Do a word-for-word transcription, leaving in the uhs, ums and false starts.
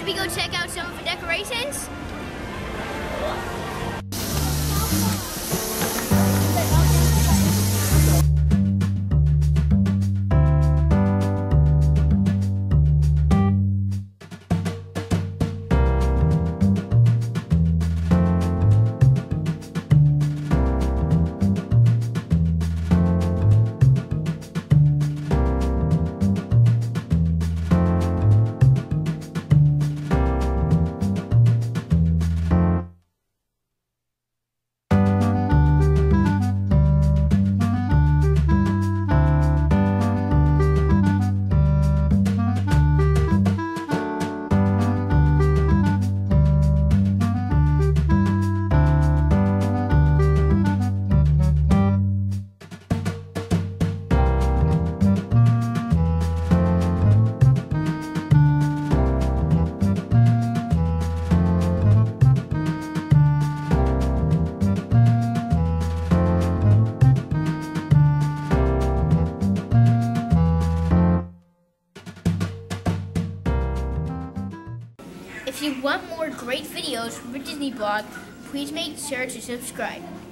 should we go check out some of the decorations? If you want more great videos from the Disney Blog, please make sure to subscribe.